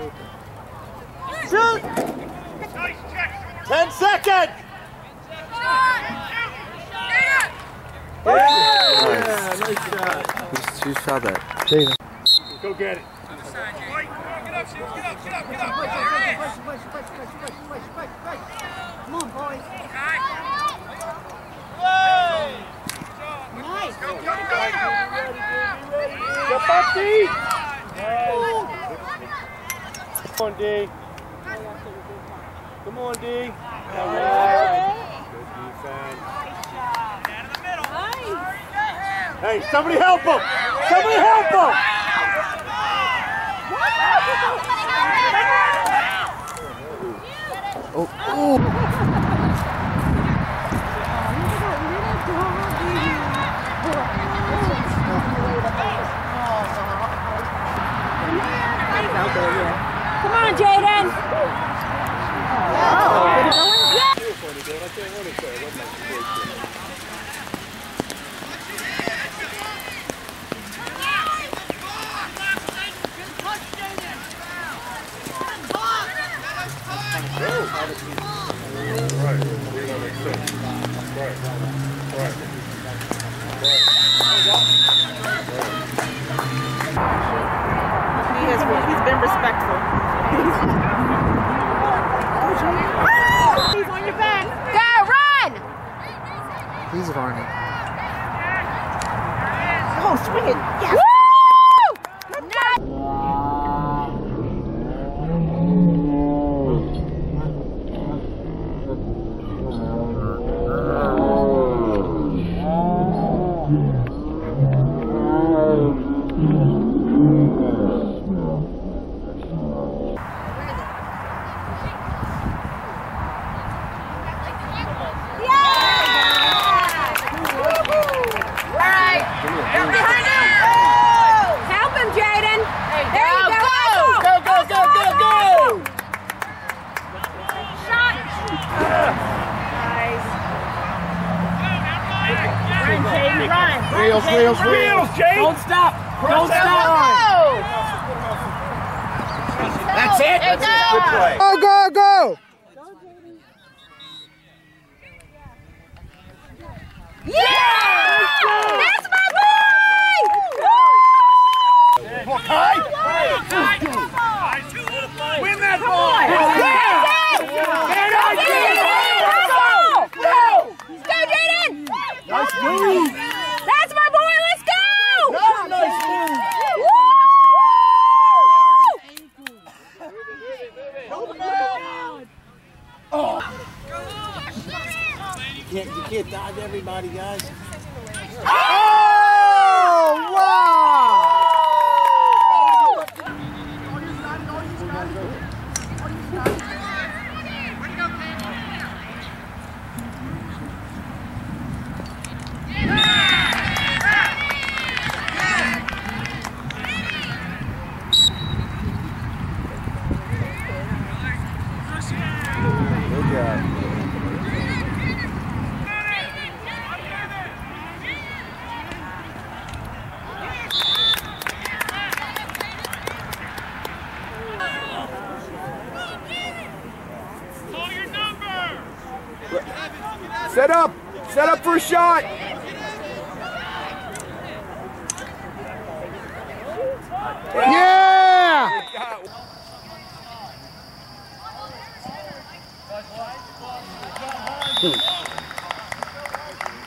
Shoot! 10 seconds! Yeah, nice shot. Who shot that? Jaden. Go get it. Come on, boys. Nice. Jump up, D. Come on, D. Come on, D. Good defense. Hey, somebody help him! Somebody help him! Oh, oh. Come on, Jaden! He's been respectful. He's on your back. Go, run! He's running. Oh, swing it. Yes. Woo! Help him, Jaden. There you go. Go, go, go, go, go! Shot. Nice. Run, Jaden, run. Wheels, wheels, wheels, Jake! Don't stop! Don't stop! That's it! That's it! Good play! Go, go, go! Yeah! That's my boy! Kai! Win that ball! Go, Jaden! Nice move! That's my boy! Let's go! Nice move! Oh! You can't dodge everybody, guys. Oh, wow! Good job. Set up! Set up for a shot! Yeah!